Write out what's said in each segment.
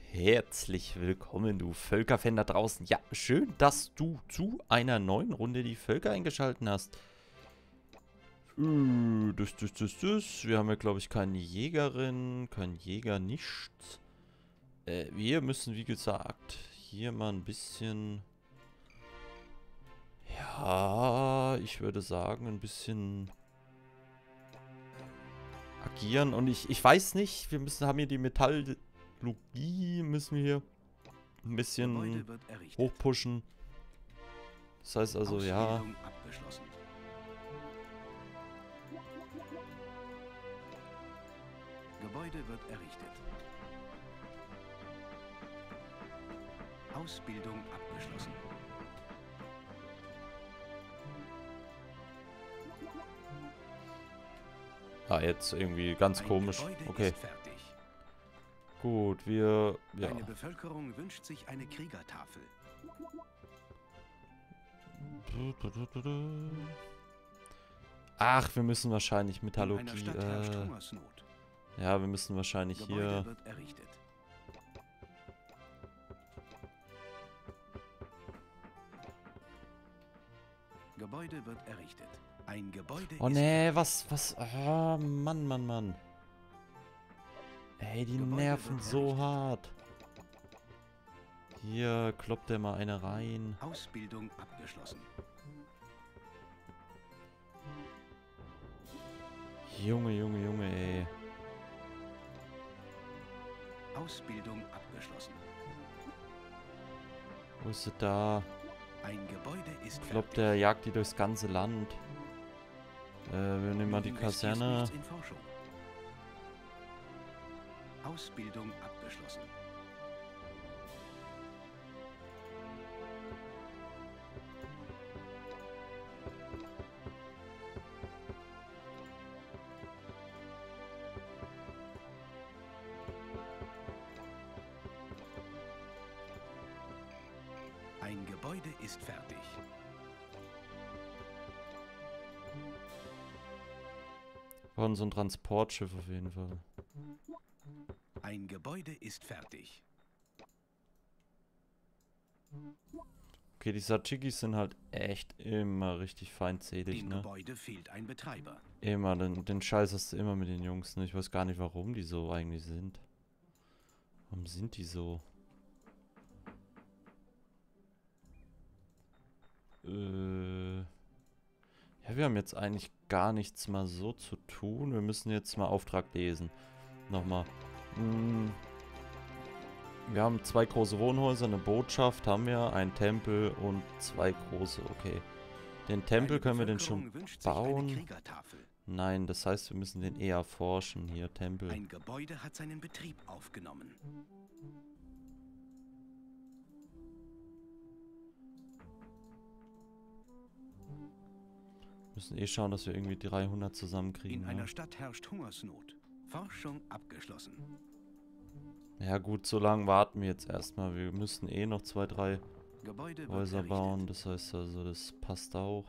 Herzlich willkommen, du Völkerfan da draußen. Ja, schön, dass du zu einer neuen Runde die Völker eingeschaltet hast. Wir haben ja, glaube ich, keine Jägerin, keinen Jäger, nichts. Wir müssen, wie gesagt, hier mal ein bisschen... Ja, ich würde sagen, ein bisschen agieren. Und ich weiß nicht, haben hier die Metallurgie, müssen wir hier ein bisschen hochpushen. Das heißt also, ja. Gebäude wird errichtet. Ausbildung abgeschlossen. Ah, jetzt irgendwie ganz komisch. Okay. Gut, wir... Ja. Eine Bevölkerung wünscht sich eine Kriegertafel. Ach, wir müssen wahrscheinlich Metallurgie... Ja, wir müssen wahrscheinlich hier... Wird errichtet. Gebäude wird errichtet. Ein Gebäude Oh nee, was... Ah, Mann. Ey, die nerven so hart. Hier, kloppt der mal eine rein. Ausbildung abgeschlossen. Junge, ey. Ausbildung abgeschlossen. Wo ist sie da? Ein Gebäude ist Kloppt der, jagt die durchs ganze Land. Wir nehmen mal die Kaserne. Ausbildung abgeschlossen. Ein Gebäude ist fertig. Wir brauchen so ein Transportschiff auf jeden Fall. Ein Gebäude ist fertig. Okay, die Satschikis sind halt echt immer richtig feindselig, Dem ne? Gebäude fehlt ein Betreiber. Immer, den Scheiß hast du immer mit den Jungs, ne? Ich weiß gar nicht, warum die so eigentlich sind. Warum sind die so? Ja, wir haben jetzt eigentlich gar nichts mal so zu tun. Wir müssen jetzt mal Auftrag lesen. Nochmal. Wir haben 2 große Wohnhäuser, eine Botschaft haben wir, einen Tempel und 2 große, okay. Den Tempel können wir den schon bauen. Nein, das heißt, wir müssen den eher forschen. Hier, Tempel. Ein Gebäude hat seinen Betrieb aufgenommen. Müssen eh schauen, dass wir irgendwie 300 zusammenkriegen. In einer Stadt herrscht Hungersnot. Forschung abgeschlossen. Ja gut, so lange warten wir jetzt erstmal. Wir müssen eh noch 2, 3 Häuser bauen. Das heißt also, das passt auch.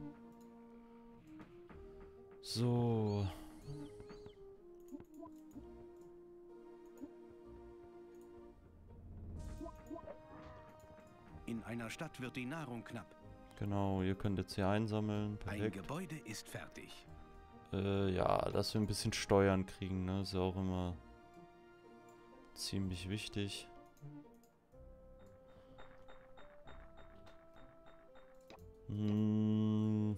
So. In einer Stadt wird die Nahrung knapp. Genau, ihr könnt jetzt hier einsammeln. Perfekt. Ein Gebäude ist fertig. Ja, dass wir ein bisschen Steuern kriegen, ne? Ist ja auch immer ziemlich wichtig. Ja,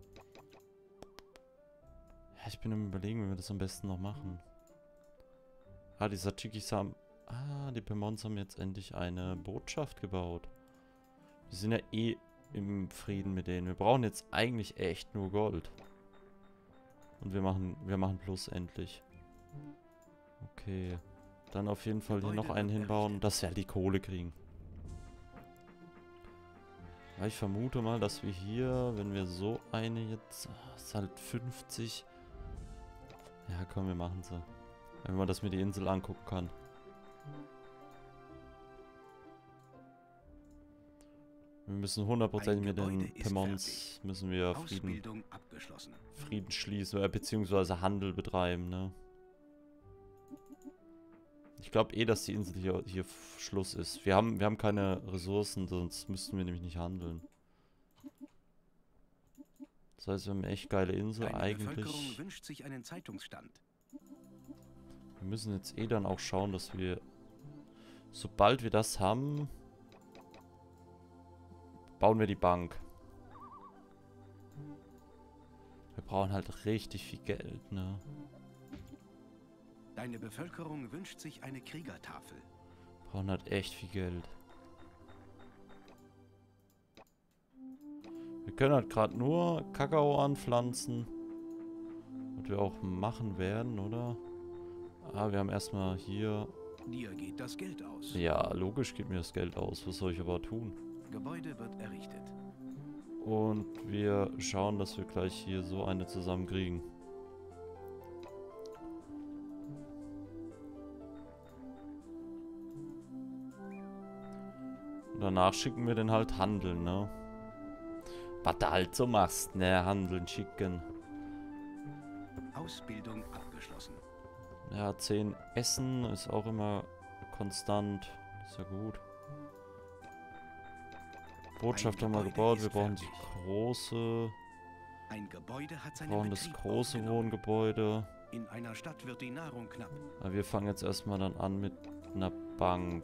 ich bin am Überlegen, wie wir das am besten noch machen. Ah, die Satschikis haben... Ah, die Pemons haben jetzt endlich eine Botschaft gebaut. Wir sind ja eh im Frieden mit denen. Wir brauchen jetzt eigentlich echt nur Gold. Und wir machen Plus endlich. Okay. Dann auf jeden Fall hier noch einen hinbauen, dass wir halt die Kohle kriegen. Ja, ich vermute mal, dass wir hier, wenn wir so eine jetzt... ist halt 50. Ja, komm, wir machen sie. Wenn man das mir die Insel angucken kann. Wir müssen 100% mit den Pemons müssen wir Frieden schließen, beziehungsweise Handel betreiben, ne? Ich glaube eh, dass die Insel hier Schluss ist. Wir haben keine Ressourcen, sonst müssten wir nämlich nicht handeln. Das heißt, wir haben eine echt geile Insel eigentlich. Bevölkerung wünscht sich einen Zeitungsstand. Wir müssen jetzt eh dann auch schauen, dass wir, sobald wir das haben, bauen wir die Bank. Wir brauchen halt richtig viel Geld, ne? Deine Bevölkerung wünscht sich eine Kriegertafel. Wir brauchen halt echt viel Geld. Wir können halt gerade nur Kakao anpflanzen. Was wir auch machen werden, oder? Ah, wir haben erstmal hier... Dir geht das Geld aus. Ja, logisch geht mir das Geld aus. Was soll ich aber tun? Gebäude wird errichtet. Und wir schauen, dass wir gleich hier so eine zusammenkriegen. Und danach schicken wir den halt handeln, ne? Was du halt so machst, ne? Handeln, schicken. Ausbildung abgeschlossen. Ja, 10 Essen ist auch immer konstant. Ist ja gut. Botschaft haben wir gebaut. Wir brauchen die große. Ein Gebäude hat Wir seinen brauchen das Betrieb große aufgenommen. Wohngebäude. In einer Stadt wird die Nahrung knapp. Aber wir fangen jetzt erstmal dann an mit einer Bank.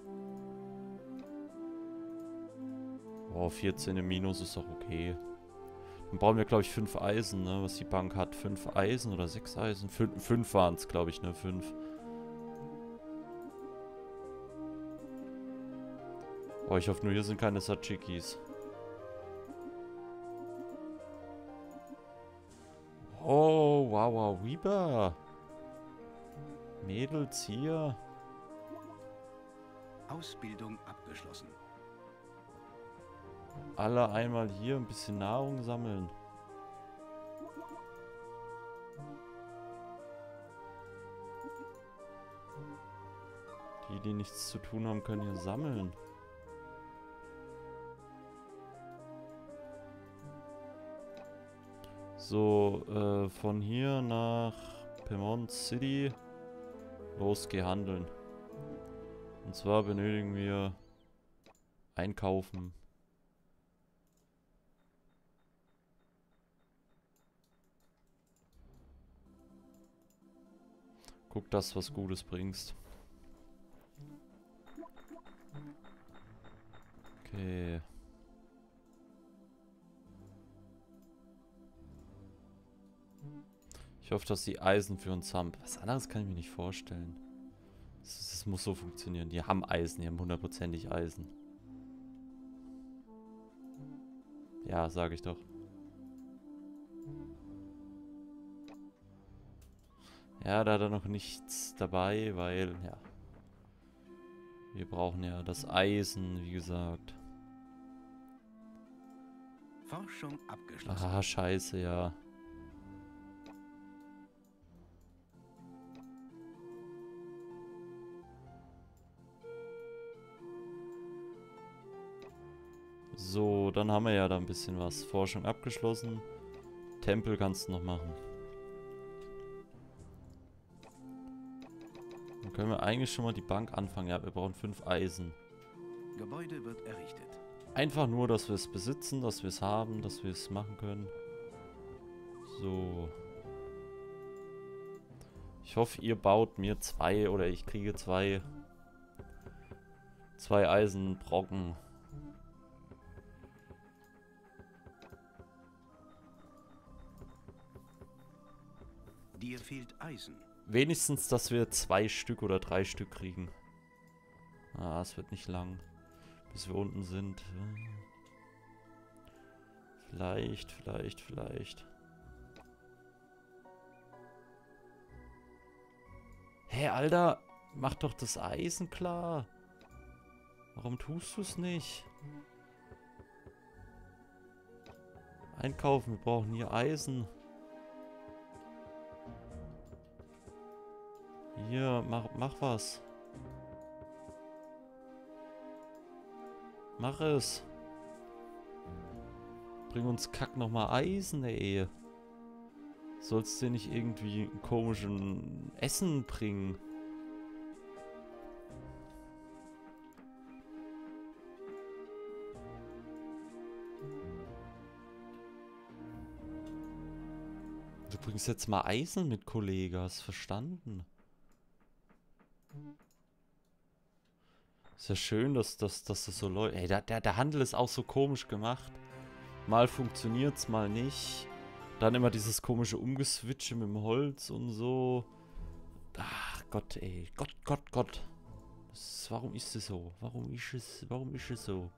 Oh, 14 im Minus ist doch okay. Dann brauchen wir, glaube ich, 5 Eisen, ne? Was die Bank hat. 5 Eisen oder 6 Eisen? 5 waren es, glaube ich, ne? 5. Oh, ich hoffe nur, hier sind keine Tsatschiki's. Oh, wow, wow, Weber. Mädels hier. Ausbildung abgeschlossen. Alle einmal hier ein bisschen Nahrung sammeln. Die nichts zu tun haben, können hier sammeln. So, von hier nach Pemont City. Los, geh handeln. Und zwar benötigen wir Einkaufen. Guck, dass was Gutes bringst. Okay. Ich hoffe, dass die Eisen für uns haben. Was anderes kann ich mir nicht vorstellen. Das muss so funktionieren. Die haben Eisen, die haben 100%ig Eisen. Ja, sage ich doch. Ja, da hat er noch nichts dabei, weil, ja. Wir brauchen ja das Eisen, wie gesagt. Forschung abgeschlossen. Ah, scheiße, ja. So, dann haben wir ja da ein bisschen was. Forschung abgeschlossen. Tempel kannst du noch machen. Dann können wir eigentlich schon mal die Bank anfangen. Ja, wir brauchen 5 Eisen. Gebäude wird errichtet. Einfach nur, dass wir es besitzen, dass wir es haben, dass wir es machen können. So. Ich hoffe, ihr baut mir 2 oder ich kriege 2 Eisenbrocken. Dir fehlt Eisen. Wenigstens, dass wir 2 Stück oder 3 Stück kriegen. Ah, es wird nicht lang, bis wir unten sind. Vielleicht. Hey, Alter, mach doch das Eisen klar. Warum tust du es nicht? Einkaufen, wir brauchen hier Eisen. Hier, mach was. Mach es. Bring uns Kack nochmal Eisen, ey. Sollst du nicht irgendwie einen komischen Essen bringen? Du bringst jetzt mal Eisen mit, Kollege. Hast verstanden? Ist ja schön, dass das so läuft. Ey, der Handel ist auch so komisch gemacht. Mal funktioniert's, mal nicht. Dann immer dieses komische Umgeswitche mit dem Holz und so. Ach Gott, ey. Gott. Warum ist es so? Warum ist es so?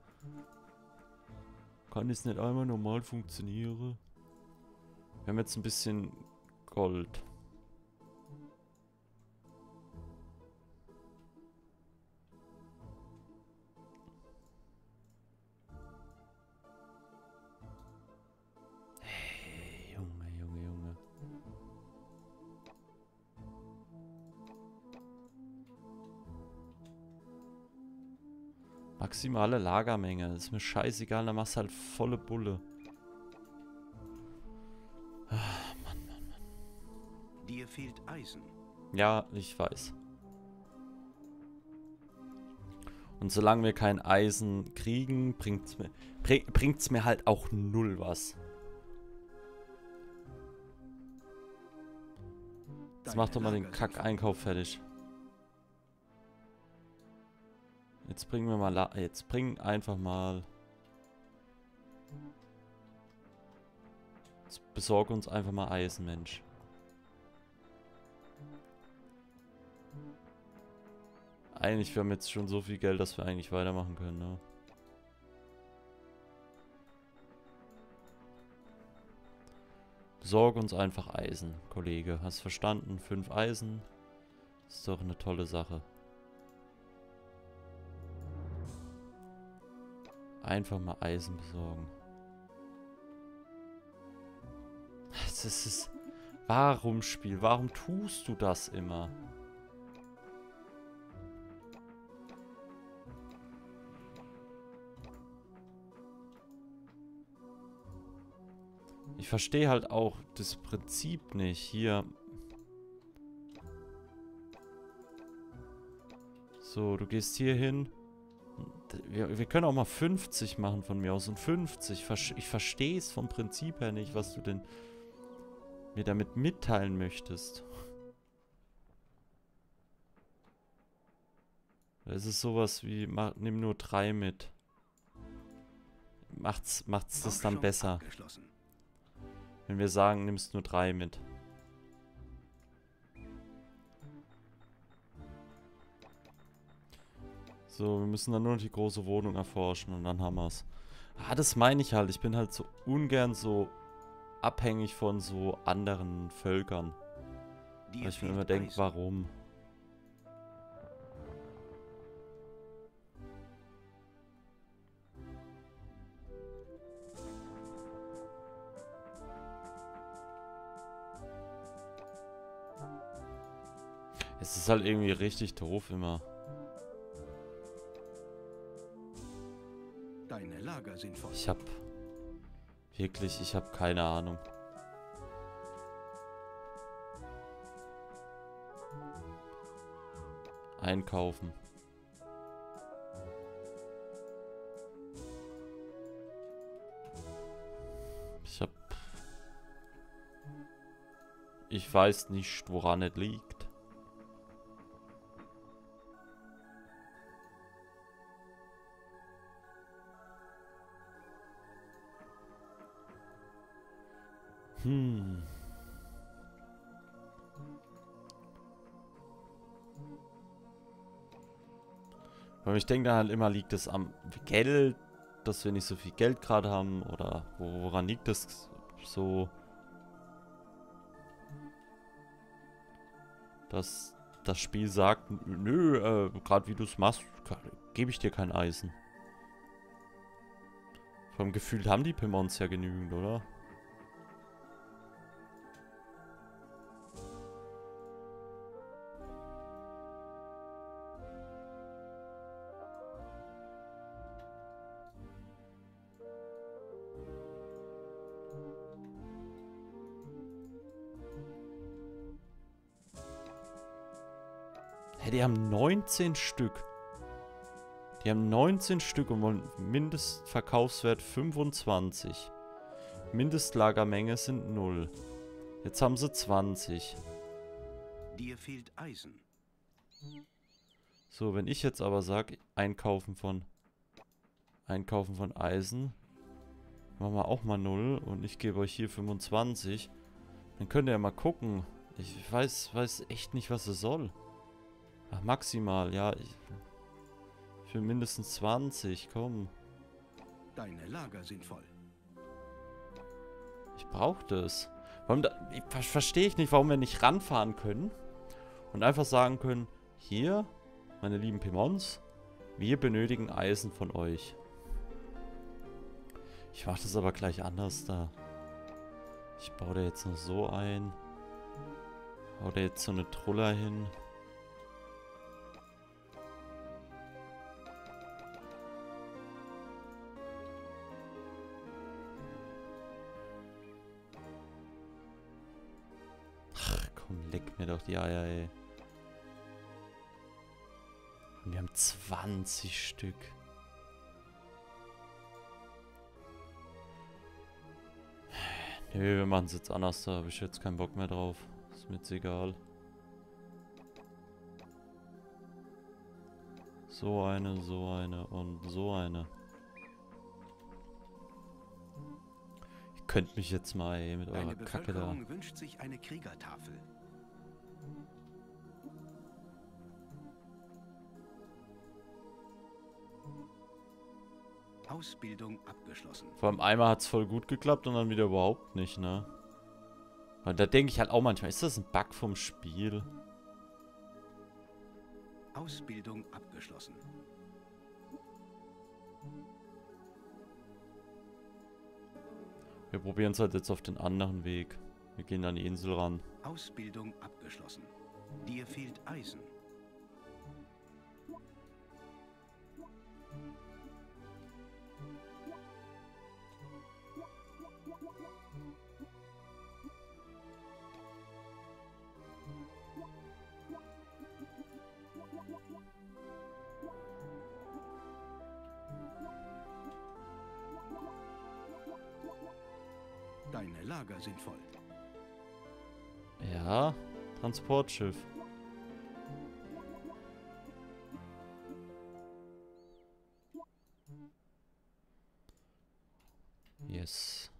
Kann es nicht einmal normal funktionieren? Wir haben jetzt ein bisschen Gold. Hey, Junge. Maximale Lagermenge. Das ist mir scheißegal, dann machst du halt volle Bulle. Ah, Mann. Dir fehlt Eisen. Ja, ich weiß. Und solange wir kein Eisen kriegen, bringt's mir halt auch null was. Jetzt mach doch mal den Kack-Einkauf fertig. Jetzt bringen wir mal... Jetzt bring einfach mal... Jetzt besorge uns einfach mal Eisen, Mensch. Eigentlich, wir haben jetzt schon so viel Geld, dass wir eigentlich weitermachen können, ne? Besorge uns einfach Eisen, Kollege. Hast verstanden? 5 Eisen. Ist doch eine tolle Sache. Einfach mal Eisen besorgen. Das ist... Warum, Spiel? Warum tust du das immer? Ich verstehe halt auch das Prinzip nicht. Hier. So, du gehst hier hin. Wir können auch mal 50 machen von mir aus. Und 50. Ich verstehe es vom Prinzip her nicht, was du denn mir damit mitteilen möchtest. Es ist sowas wie, nimm nur 3 mit. Macht's das dann besser. Wenn wir sagen, nimmst nur 3 mit. So, wir müssen dann nur noch die große Wohnung erforschen und dann haben wir's. Ah, das meine ich halt. Ich bin halt so ungern so abhängig von so anderen Völkern. Weil ich mir immer denke, warum? Es ist halt irgendwie richtig doof immer. Deine Lager sind voll. Ich habe keine Ahnung. Einkaufen. Ich weiß nicht, woran es liegt. Aber ich denke halt immer, liegt es am Geld, dass wir nicht so viel Geld gerade haben, oder woran liegt das so? Dass das Spiel sagt, nö, gerade wie du es machst, gebe ich dir kein Eisen. Vom Gefühl haben die Pimons ja genügend, oder? Hey, die haben 19 Stück. Die haben 19 Stück und wollen Mindestverkaufswert 25. Mindestlagermenge sind 0. Jetzt haben sie 20. Dir fehlt Eisen. So, wenn ich jetzt aber sage, Einkaufen von Eisen, machen wir auch mal 0 und ich gebe euch hier 25, dann könnt ihr ja mal gucken. Ich weiß echt nicht, was es soll. Ach, maximal, ja. Für mindestens 20, komm. Deine Lager sind voll. Ich brauche das. Warum verstehe ich nicht, warum wir nicht ranfahren können und einfach sagen können, hier, meine lieben Pimons, wir benötigen Eisen von euch. Ich mache das aber gleich anders da. Ich baue da jetzt noch so ein. Hau da jetzt so eine Truller hin. Ach komm, leck mir doch die Eier, ey. Und wir haben 20 Stück. Nee, wir machen es jetzt anders, da habe ich jetzt keinen Bock mehr drauf. Ist mir jetzt egal. So eine und so eine. Ihr könnt mich jetzt mal, ey, mit eurer Kacke da. Bevölkerung wünscht sich eine Kriegertafel. Ausbildung abgeschlossen. Vor allem einmal hat es voll gut geklappt und dann wieder überhaupt nicht, ne? Weil da denke ich halt auch manchmal, ist das ein Bug vom Spiel? Ausbildung abgeschlossen. Wir probieren es halt jetzt auf den anderen Weg. Wir gehen an die Insel ran. Ausbildung abgeschlossen. Dir fehlt Eisen. Deine Lager sind voll. Ja, Transportschiff. Yes.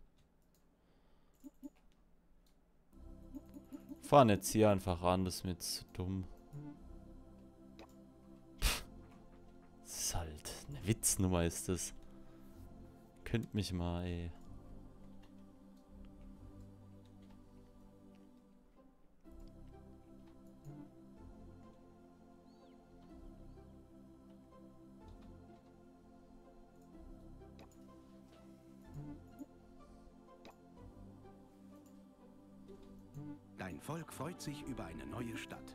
Fahren jetzt hier einfach ran, das ist mir jetzt zu dumm. Pff, das ist halt eine Witznummer, ist das. Könnt mich mal, ey. Dein Volk freut sich über eine neue Stadt.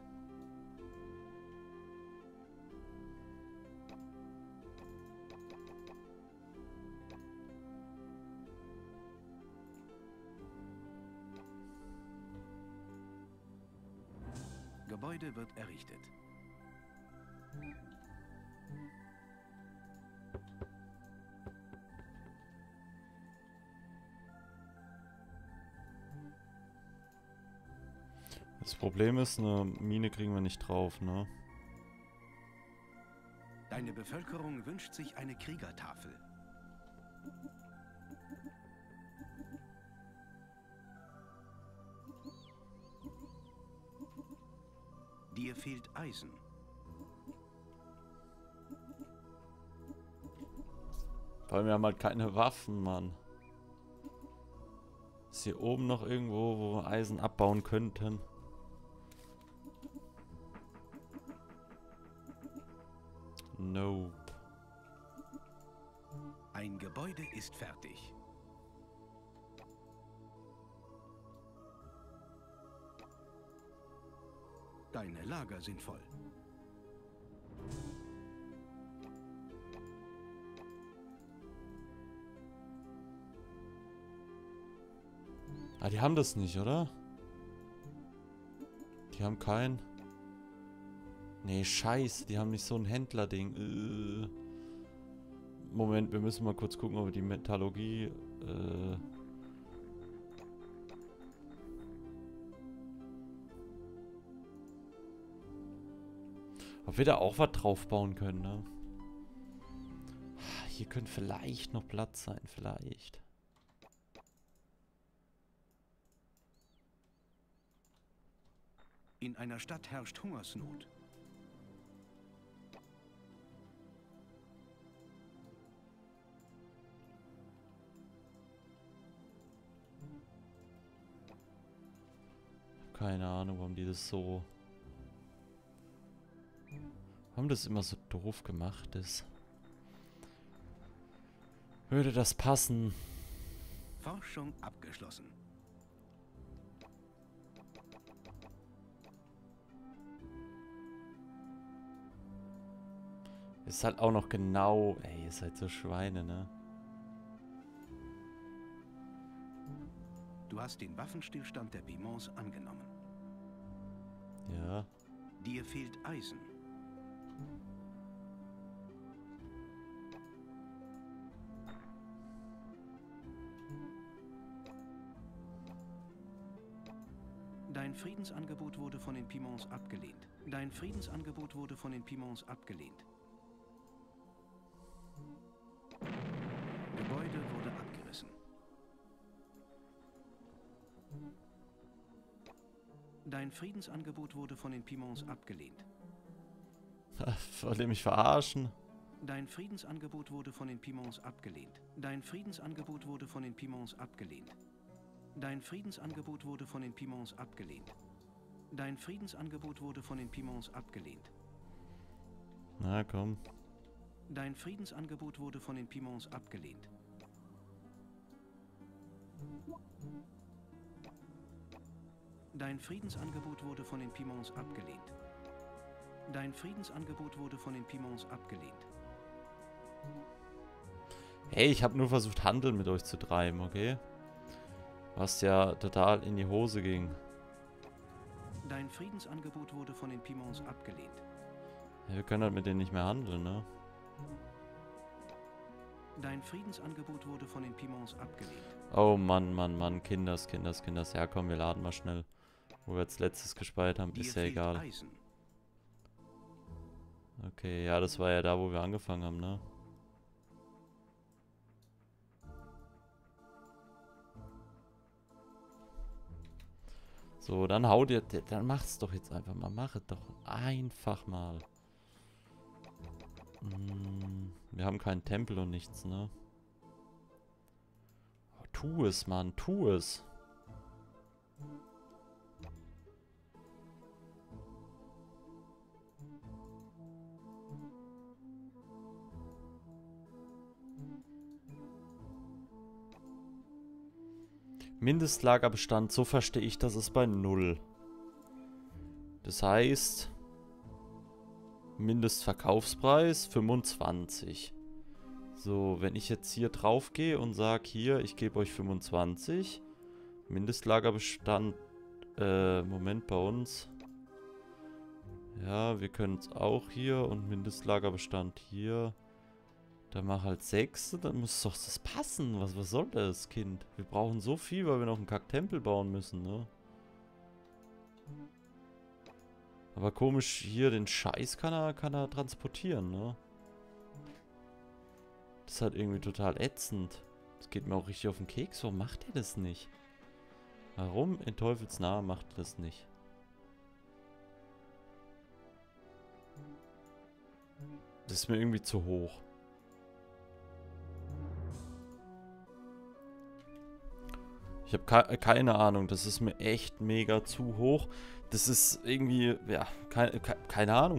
Gebäude wird errichtet. Das Problem ist, eine Mine kriegen wir nicht drauf, ne? Deine Bevölkerung wünscht sich eine Kriegertafel. Dir fehlt Eisen. Weil wir haben halt keine Waffen, Mann. Ist hier oben noch irgendwo, wo wir Eisen abbauen könnten? Nope. Ein Gebäude ist fertig. Deine Lager sind voll. Ah, die haben das nicht, oder? Die haben kein... Nee, scheiße, die haben nicht so ein Händlerding. Moment, wir müssen mal kurz gucken, ob wir die Metallurgie... Ob wir da auch was drauf bauen können, ne? Hier könnte vielleicht noch Platz sein, vielleicht. In einer Stadt herrscht Hungersnot. Keine Ahnung, warum die das so... Warum das immer so doof gemacht ist. Würde das passen? Forschung abgeschlossen. Ist halt auch noch genau... Ey, ihr seid so Schweine, ne? Du hast den Waffenstillstand der Piemons angenommen. Ja. Dir fehlt Eisen. Dein Friedensangebot wurde von den Piemons abgelehnt. Dein Friedensangebot wurde von den Piemons abgelehnt. Gebäude wurde abgerissen. Dein Friedensangebot wurde von den Piemons abgelehnt. Wollt ihr mich verarschen? Dein Friedensangebot wurde von den Piemons abgelehnt. Dein Friedensangebot wurde von den Piemons abgelehnt. Dein Friedensangebot wurde von den Piemons abgelehnt. Dein Friedensangebot wurde von den Piemons abgelehnt. Na komm. Dein Friedensangebot wurde von den Piemons abgelehnt. Dein Friedensangebot wurde von den Piemons abgelehnt. Dein Friedensangebot wurde von den Piemons abgelehnt. Hey, ich habe nur versucht, Handel mit euch zu treiben, okay? Was ja total in die Hose ging. Dein Friedensangebot wurde von den Piemons abgelehnt. Ja, wir können halt mit denen nicht mehr handeln, ne? Dein Friedensangebot wurde von den Piemons abgelehnt. Oh Mann, Mann, Mann. Kinders. Ja, komm, wir laden mal schnell. Wo wir jetzt letztes gespeichert haben, ist ja egal. Eisen. Okay, ja, das war ja da, wo wir angefangen haben, ne? So, dann haut ihr, dann macht's doch jetzt einfach mal. Mach es doch einfach mal. Wir haben keinen Tempel und nichts, ne? Oh, tu es, Mann, tu es. Mindestlagerbestand, so verstehe ich, das ist bei 0. Das heißt, Mindestverkaufspreis 25. So, wenn ich jetzt hier drauf gehe und sage, hier, ich gebe euch 25. Mindestlagerbestand, Moment, bei uns. Ja, wir können es auch hier und Mindestlagerbestand hier. Dann mach halt 6, dann muss doch das passen. Was soll das, Kind? Wir brauchen so viel, weil wir noch einen Kacktempel bauen müssen, ne? Aber komisch, hier den Scheiß kann er transportieren, ne? Das ist halt irgendwie total ätzend. Das geht mir auch richtig auf den Keks. Warum macht ihr das nicht? Warum in Teufelsnamen macht ihr das nicht? Das ist mir irgendwie zu hoch. Ich habe keine Ahnung. Das ist mir echt mega zu hoch. Das ist irgendwie, ja, keine Ahnung.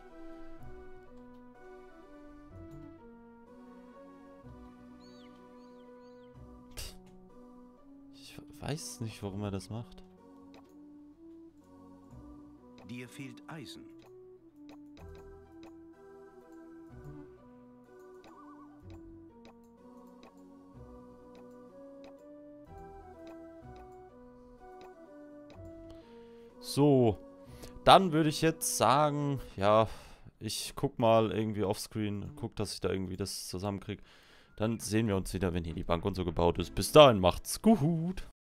Ich weiß nicht, warum er das macht. Dir fehlt Eisen. So, dann würde ich jetzt sagen, ja, ich guck mal irgendwie offscreen, guck, dass ich da irgendwie das zusammenkriege. Dann sehen wir uns wieder, wenn hier die Bank und so gebaut ist. Bis dahin, macht's gut.